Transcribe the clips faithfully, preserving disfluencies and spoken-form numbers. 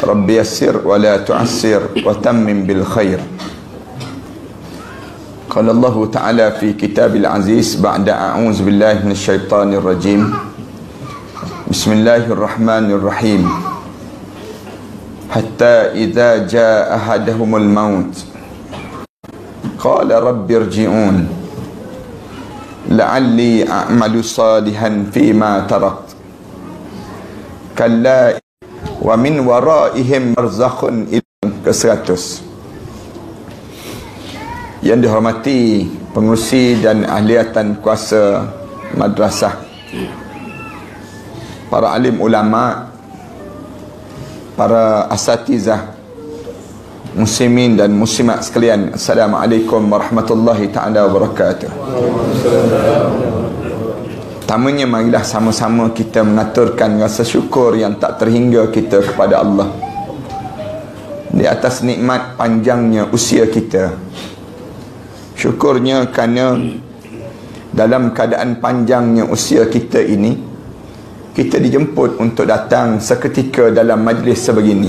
Rabbi yassir wa la tu'assir wa tammim bil khair. Qala Allah Ta'ala fi kitabil aziz ba'da a'udzu billahi minasy syaithanir rajim. Bismillahirrahmanirrahim. Hatta idza jaa ahaduhumul maut qala rabbi irji'un la'alli a'malu salihan fima tarakt kalla wa min waraihim barzakhun ila ke seratus. Yang dihormati pengurusi dan ahliatan kuasa madrasah, para alim ulama, para asatizah, muslimin dan muslimat sekalian, Assalamualaikum warahmatullahi ta'ala wabarakatuh. Pertamanya, marilah sama-sama kita mengaturkan rasa syukur yang tak terhingga kita kepada Allah di atas nikmat panjangnya usia kita. Syukurnya kerana dalam keadaan panjangnya usia kita ini, kita dijemput untuk datang seketika dalam majlis sebegini.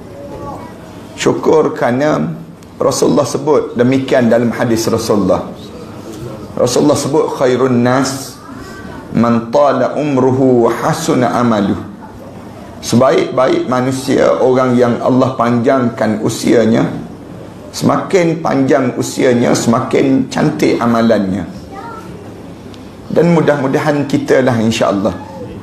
Syukur kerana Rasulullah sebut demikian dalam hadis Rasulullah. Rasulullah sebut khairun nas man tala umruhu wa hasuna amaluh. Sebaik-baik manusia orang yang Allah panjangkan usianya. Semakin panjang usianya, semakin cantik amalannya. Dan mudah-mudahan kita lah insya-Allah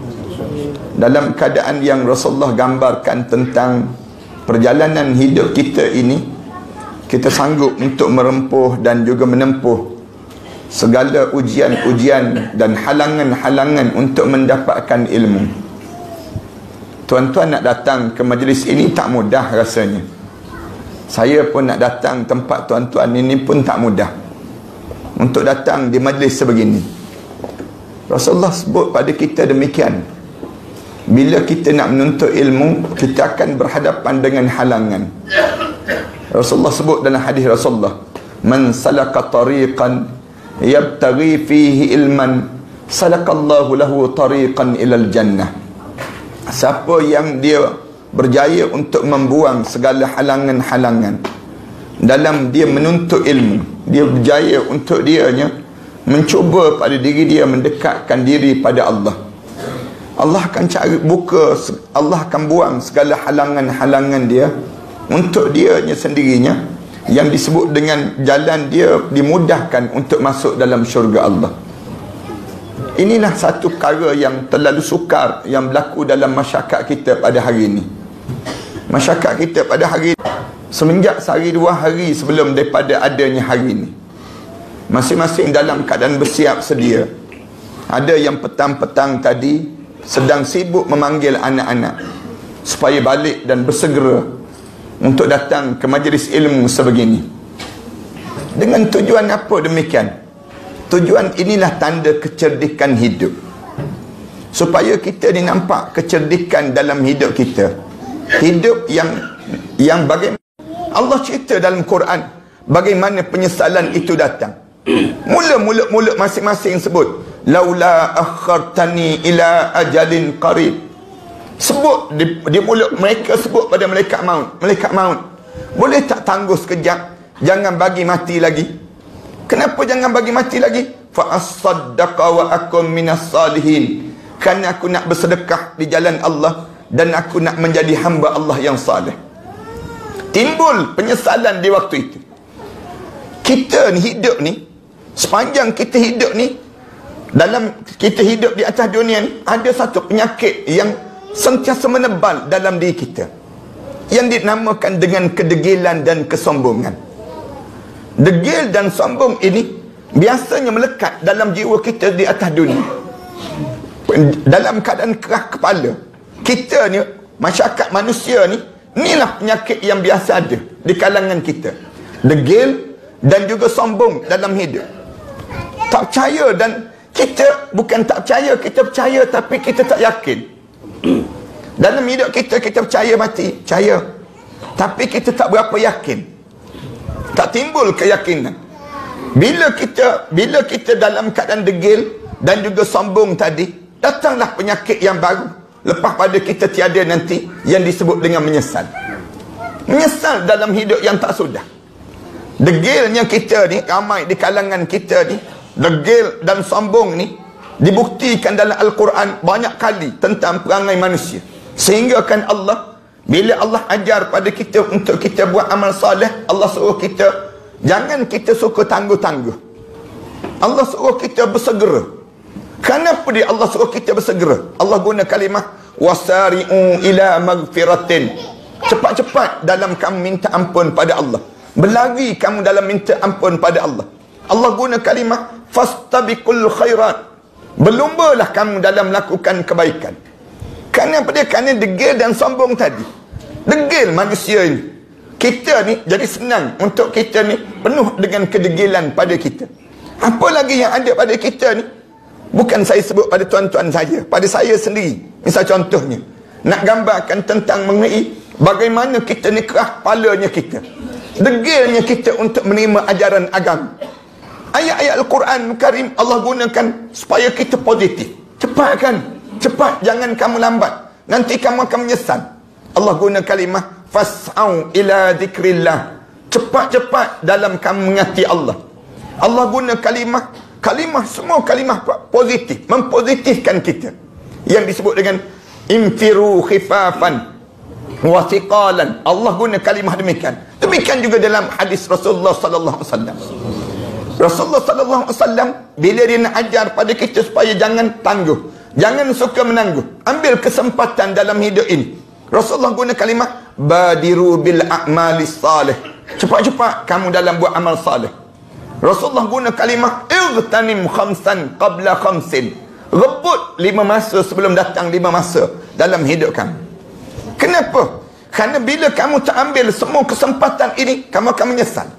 dalam keadaan yang Rasulullah gambarkan tentang perjalanan hidup kita ini, kita sanggup untuk merempuh dan juga menempuh segala ujian-ujian dan halangan-halangan untuk mendapatkan ilmu. Tuan-tuan nak datang ke majlis ini tak mudah rasanya. Saya pun nak datang tempat tuan-tuan ini pun tak mudah untuk datang di majlis sebegini. Rasulullah sebut pada kita demikian. Bila kita nak menuntut ilmu, kita akan berhadapan dengan halangan. Rasulullah sebut dalam hadis Rasulullah, man salaka tariqan yabtaghi fihi ilman salakallahu lahu tariqan ilal jannah. Siapa yang dia berjaya untuk membuang segala halangan-halangan dalam dia menuntut ilmu, dia berjaya untuk dianya mencuba pada diri dia mendekatkan diri pada Allah, Allah akan cari buka, Allah akan buang segala halangan-halangan dia untuk dianya sendirinya, yang disebut dengan jalan dia dimudahkan untuk masuk dalam syurga Allah. Inilah satu perkara yang terlalu sukar yang berlaku dalam masyarakat kita pada hari ini. Masyarakat kita pada hari ini, semenjak sehari dua hari sebelum daripada adanya hari ini, masing-masing dalam keadaan bersiap sedia. Ada yang petang-petang tadi sedang sibuk memanggil anak-anak supaya balik dan bersegera untuk datang ke majlis ilmu sebegini. Dengan tujuan apa demikian? Tujuan inilah tanda kecerdikan hidup, supaya kita ni nampak kecerdikan dalam hidup kita. Hidup yang yang bagaimana Allah cerita dalam Quran bagaimana penyesalan itu datang. Mula-mula mulut masing-masing sebut laula akhartani ila ajalin qarib. Sebut di, di mulut mereka sebut pada malaikat maut, malaikat maut, boleh tak tangguh sekejap, jangan bagi mati lagi. Kenapa jangan bagi mati lagi? Fa as-saddaqa wa akum minas salihin. Kerana aku nak bersedekah di jalan Allah dan aku nak menjadi hamba Allah yang saleh. Timbul penyesalan di waktu itu. Kita ni hidup ni, sepanjang kita hidup ni, dalam kita hidup di atas dunia ni, ada satu penyakit yang sentiasa menebal dalam diri kita, yang dinamakan dengan kedegilan dan kesombongan. Degil dan sombong ini biasanya melekat dalam jiwa kita di atas dunia. Dalam keadaan keras kepala, kita ni, masyarakat manusia ni, inilah penyakit yang biasa ada di kalangan kita. Degil dan juga sombong dalam hidup. Tak percaya, dan kita bukan tak percaya, kita percaya tapi kita tak yakin. Dalam hidup kita, kita percaya mati, percaya, tapi kita tak berapa yakin. Tak timbul keyakinan. Bila kita bila kita dalam keadaan degil dan juga sombong tadi, datanglah penyakit yang baru. lepas pada kita tiada nanti yang disebut dengan menyesal. Menyesal dalam hidup yang tak sudah. Degilnya kita ni, ramai di kalangan kita ni, degil dan sombong ni dibuktikan dalam Al-Quran banyak kali tentang perangai manusia. Sehingga kan Allah, bila Allah ajar pada kita untuk kita buat amal soleh, Allah suruh kita, jangan kita suka tangguh-tangguh. Allah suruh kita bersegera. Kenapa dia Allah suruh kita bersegera? Allah guna kalimah wasari'u ila magfiratin. Cepat-cepat dalam kamu minta ampun pada Allah. Berlari kamu dalam minta ampun pada Allah. Allah guna kalimah fastabiqul khairat. Berlumbalah kamu dalam melakukan kebaikan. Kenapa dia? Kerana degil dan sombong tadi. Degil manusia ini. Kita ni jadi senang untuk kita ni penuh dengan kedegilan pada kita. Apa lagi yang ada pada kita ni? Bukan saya sebut pada tuan-tuan saya, pada saya sendiri. Misal contohnya, nak gambarkan tentang mengenai bagaimana kita ni kerah kepalanya kita, degilnya kita untuk menerima ajaran agama. Ayat-ayat Al-Quran Karim Allah gunakan supaya kita positif. Cepat kan? Cepat, jangan kamu lambat, nanti kamu akan menyesal. Allah guna kalimah fas'au ila zikrillah. Cepat-cepat dalam kamu mengasihi Allah. Allah guna kalimah, kalimah semua kalimah positif, mempositifkan kita. Yang disebut dengan infiru khifafan wa thiqalan. Allah guna kalimah demikian. Demikian juga dalam hadis Rasulullah sallallahu alaihi wasallam. Rasulullah sallallahu alaihi wasallam bila dia nak ajar pada kita supaya jangan tangguh, jangan suka menangguh, ambil kesempatan dalam hidup ini. Rasulullah guna kalimah badiru bil a'malis salih. Cepat-cepat kamu dalam buat amal salih. Rasulullah guna kalimah igtanim khamsan qabla khamsin. Rebut lima masa sebelum datang lima masa dalam hidup kamu. Kenapa? Kerana bila kamu tak ambil semua kesempatan ini, kamu akan menyesal.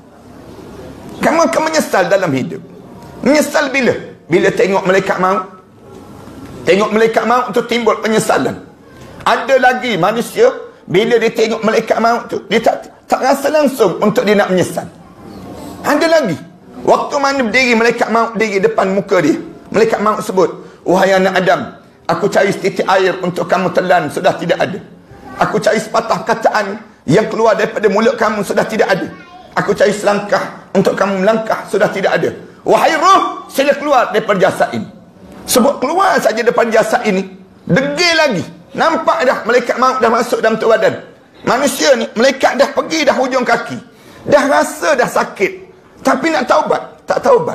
Kamu akan menyesal dalam hidup. Menyesal bila? Bila tengok malaikat maut. Tengok malaikat maut tu timbul penyesalan. Ada lagi manusia, bila dia tengok malaikat maut tu, dia tak, tak rasa langsung untuk dia nak menyesal. Ada lagi, waktu mana berdiri malaikat maut berdiri depan muka dia, malaikat maut sebut, wahai anak Adam, aku cari setitik air untuk kamu telan, sudah tidak ada. Aku cari sepatah kataan yang keluar daripada mulut kamu, sudah tidak ada. Aku cari selangkah untuk kamu melangkah, sudah tidak ada. Wahai roh, sila keluar daripada jasad ini. Sebab keluar saja daripada jasad ini, degil lagi. Nampak dah malaikat maut dah masuk dalam tubuh badan. Manusia ni, malaikat dah pergi dah hujung kaki. Dah rasa dah sakit. Tapi nak taubat, tak taubat.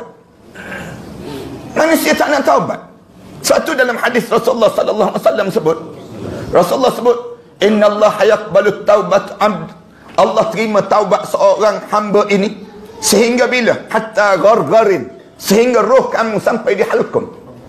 Manusia tak nak taubat. Satu dalam hadis Rasulullah sallallahu alaihi wasallam sebut, Rasulullah sebut, innallaha yaqbalu taubat abd. Allah terima taubat seorang hamba ini sehingga bila? Hatta ghargharin, sehingga roh kamu sampai di halqum.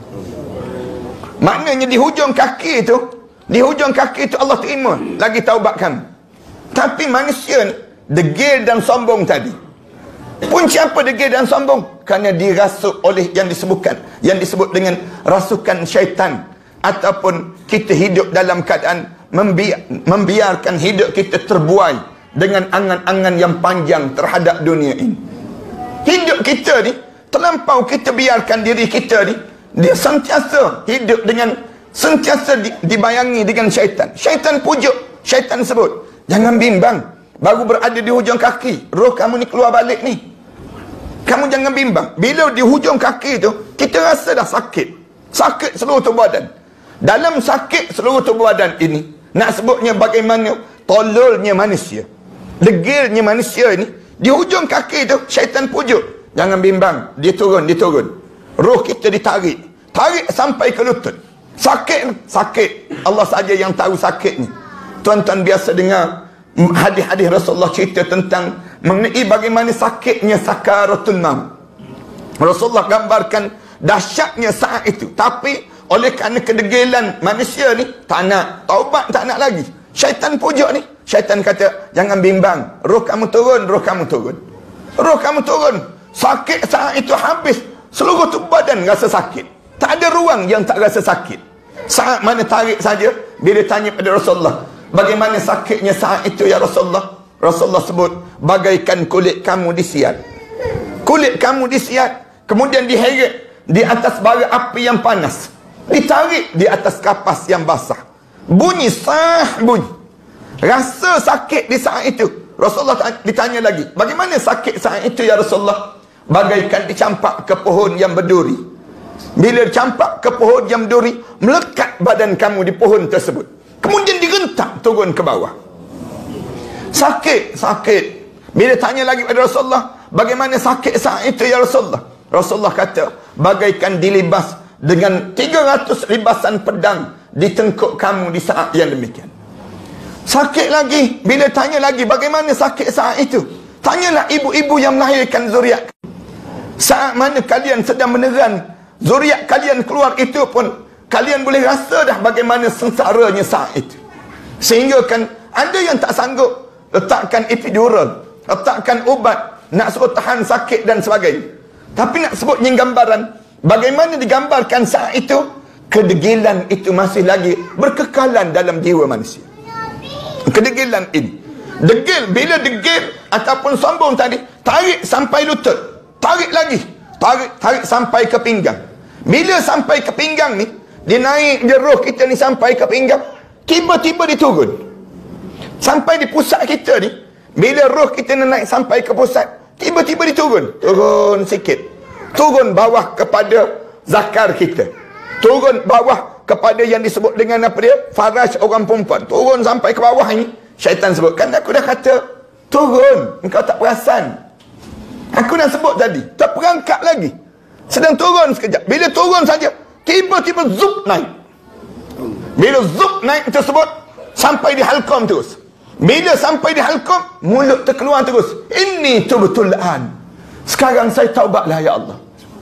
Maknanya di hujung kaki itu, di hujung kaki itu Allah terima lagi taubat kamu. Tapi manusia ni degil dan sombong tadi. Punca apa degil dan sombong? Kerana dirasuk oleh yang disebutkan, yang disebut dengan rasukan syaitan, ataupun kita hidup dalam keadaan membiar, membiarkan hidup kita terbuai dengan angan-angan yang panjang terhadap dunia ini. Hidup kita ni terlampau kita biarkan diri kita ni, dia sentiasa hidup dengan, sentiasa di, dibayangi dengan syaitan. Syaitan pujuk, syaitan sebut, jangan bimbang, baru berada di hujung kaki, roh kamu ni keluar balik ni. Kamu jangan bimbang. Bila di hujung kaki tu, kita rasa dah sakit. Sakit seluruh tubuh badan. Dalam sakit seluruh tubuh badan ini, nak sebutnya bagaimana tololnya manusia, degilnya manusia ini, di hujung kaki tu, syaitan pujuk, jangan bimbang, dia turun, dia turun. Roh kita ditarik, tarik sampai ke lutut. Sakit, sakit. Allah saja yang tahu sakitnya. Tuan-tuan biasa dengar hadis-hadis Rasulullah cerita tentang mengenai bagaimana sakitnya sakaratul maut. Rasulullah gambarkan dahsyatnya saat itu. Tapi oleh kerana kedegilan manusia ni, tak nak taubat, tak nak lagi. Syaitan pujuk ni, syaitan kata, jangan bimbang, roh kamu turun, roh kamu turun. Roh kamu turun. Sakit saat itu habis. Seluruh tubuh badan rasa sakit. Tak ada ruang yang tak rasa sakit. Saat mana tarik saja, bila tanya pada Rasulullah, bagaimana sakitnya saat itu ya Rasulullah? Rasulullah sebut, bagaikan kulit kamu disiat. Kulit kamu disiat, kemudian diheret di atas bara api yang panas, ditarik di atas kapas yang basah. bunyi sah bunyi. Rasa sakit di saat itu. Rasulullah ditanya lagi, bagaimana sakit saat itu ya Rasulullah? Bagaikan dicampak ke pohon yang berduri. Bila dicampak ke pohon yang berduri, melekat badan kamu di pohon tersebut, kemudian digentak turun ke bawah. Sakit, sakit. Bila tanya lagi pada Rasulullah, bagaimana sakit saat itu ya Rasulullah? Rasulullah kata, bagaikan dilibas dengan tiga ratus libasan pedang di tengkuk kamu di saat yang demikian. Sakit lagi. Bila tanya lagi, bagaimana sakit saat itu? Tanyalah ibu-ibu yang melahirkan zuriat. Saat mana kalian sedang meneran zuriat kalian keluar, itu pun kalian boleh rasa dah bagaimana sengsaranya saat itu. Sehingga kan ada yang tak sanggup letakkan epidural, letakkan ubat, nak suruh tahan sakit dan sebagainya. Tapi nak sebutnya gambaran, bagaimana digambarkan saat itu, kedegilan itu masih lagi berkekalan dalam jiwa manusia. Kedegilan ini, degil, bila degil ataupun sombong tadi, tarik sampai lutut, tarik lagi, tarik tarik sampai ke pinggang. Bila sampai ke pinggang ni, dia naik je roh kita ni sampai ke pinggang, tiba-tiba dia turun sampai di pusat kita ni. Bila roh kita ni naik sampai ke pusat, tiba-tiba dia turun, turun sikit, turun bawah kepada zakar kita, turun bawah kepada yang disebut dengan apa dia, faraj orang perempuan, turun sampai ke bawah ni. Syaitan sebut, kan aku dah kata turun, engkau tak perasan. Aku dah sebut tadi, tak perangkap lagi, sedang turun sekejap. Bila turun saja, tiba-tiba zup naik. Bila zup naik tersebut, sampai di halqum terus. Bila sampai di halqum, mulut terkeluar terus, ini tu betul an, sekarang saya taubatlah ya Allah.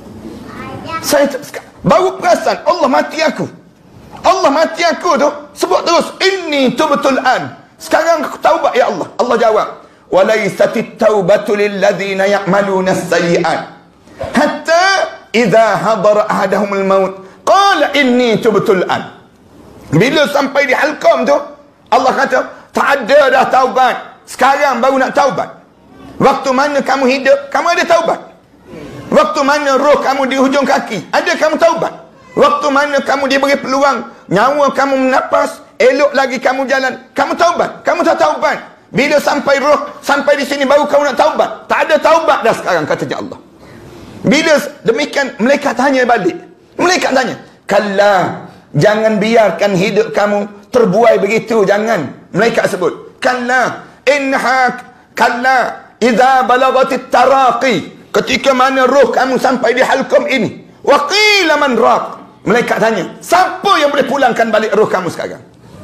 Saya baru perasan, Allah mati aku, Allah mati aku tu, sebut terus, ini tu betul an, sekarang aku taubat ya Allah. Allah jawab, walaisatit taubatu lilladzina ya'maluna as-sayyi'at hatta idza hadara ahadahumul maut qala inni tubtul an. Bila sampai di halqum tu, Allah kata, tak ada dah taubat, sekarang baru nak taubat. Waktu mana kamu hidup, kamu ada taubat. Waktu mana roh kamu di hujung kaki, ada kamu taubat. Waktu mana kamu diberi peluang, nyawa kamu menapas, elok lagi kamu jalan, kamu taubat. Kamu tak taubat. Bila sampai roh, sampai di sini baru kamu nak taubat. Tak ada taubat dah sekarang, kata Allah. Bila demikian, malaikat tanya balik. Malaikat tanya, kalla, jangan biarkan hidup kamu terbuai begitu, jangan. Malaikat sebut, kalla, inha, kalla, idza balagatit taraqi, ketika mana roh kamu sampai di halqum ini, wa qila man raq, malaikat tanya, siapa yang boleh pulangkan balik roh kamu sekarang?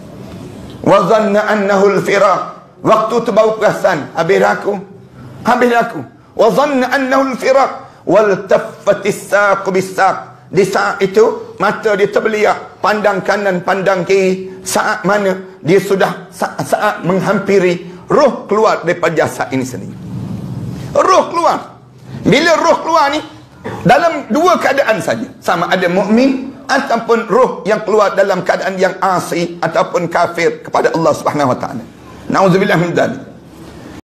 Wa dhanna annahu al-firaq, waktu tu baru perasan, habis aku, habis aku. Wa dhanna annahu al-firaq, wal taffatis saq bis-saq, di saat itu mata dia terbeliak, pandang kanan pandang kiri. Saat mana dia sudah saat, saat menghampiri, roh keluar daripada jasad ini sendiri. Roh keluar. Bila roh keluar ni, dalam dua keadaan saja, sama ada mukmin ataupun roh yang keluar dalam keadaan yang asi ataupun kafir kepada Allah Subhanahu wa taala. Nauzubillah min dzalik.